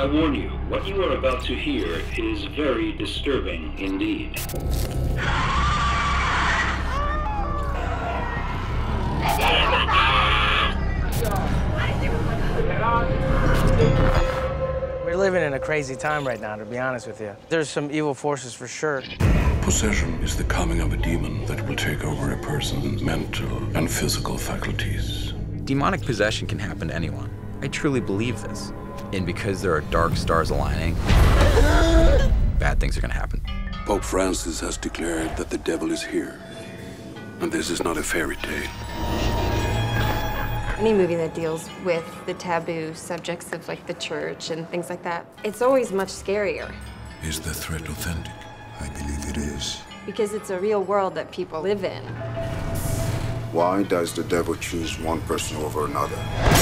I warn you, what you are about to hear is very disturbing indeed. We're living in a crazy time right now, to be honest with you. There's some evil forces for sure. Possession is the coming of a demon that will take over a person's mental and physical faculties. Demonic possession can happen to anyone. I truly believe this. And because there are dark stars aligning, bad things are going to happen. Pope Francis has declared that the devil is here. And this is not a fairy tale. Any movie that deals with the taboo subjects of like the church and things like that, it's always much scarier. Is the threat authentic? I believe it is. Because it's a real world that people live in. Why does the devil choose one person over another?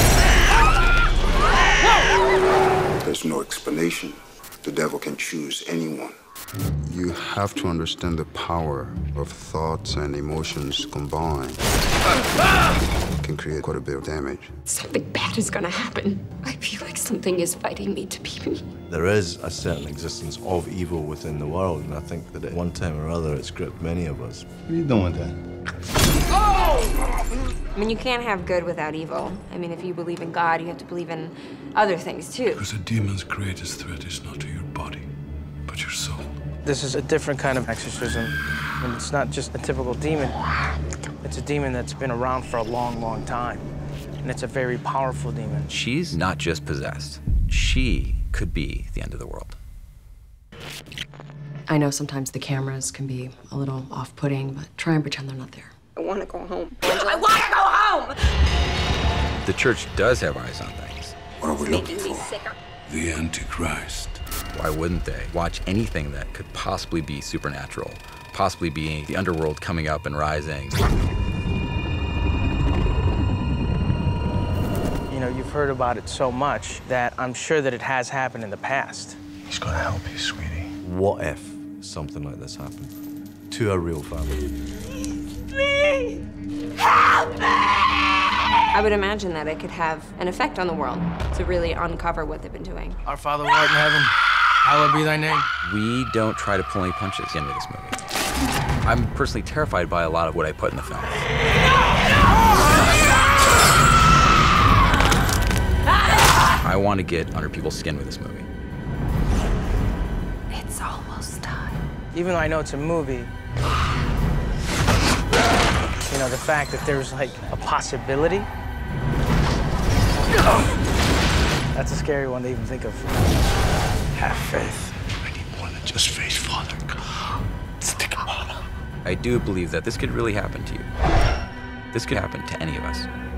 There's no explanation. The devil can choose anyone. You have to understand the power of thoughts and emotions combined. It can create quite a bit of damage. Something bad is gonna happen. I feel like something is fighting me to be me. There is a certain existence of evil within the world, and I think that at one time or other it's gripped many of us. What are you doing with that? I mean, you can't have good without evil. I mean, if you believe in God, you have to believe in other things, too. Because a demon's greatest threat is not to your body, but your soul. This is a different kind of exorcism. And it's not just a typical demon. It's a demon that's been around for a long, long time. And it's a very powerful demon. She's not just possessed. She could be the end of the world. I know sometimes the cameras can be a little off-putting, but try and pretend they're not there. I want to go home. I want to go home! The church does have eyes on things. What are we looking for? The Antichrist. Why wouldn't they watch anything that could possibly be supernatural, possibly be the underworld coming up and rising? You know, you've heard about it so much that I'm sure that it has happened in the past. He's gonna help you, sweetie. What if something like this happened to a real family? Please, help me! I would imagine that it could have an effect on the world to really uncover what they've been doing. Our Father who art in heaven, hallowed be thy name. We don't try to pull any punches at the end of this movie. I'm personally terrified by a lot of what I put in the film. I want to get under people's skin with this movie. It's almost time. Even though I know it's a movie, you know, the fact that there's like a possibility, that's a scary one to even think of. Have faith. I need more than just faith, Father. Stick 'em on. I do believe that this could really happen to you. This could happen to any of us.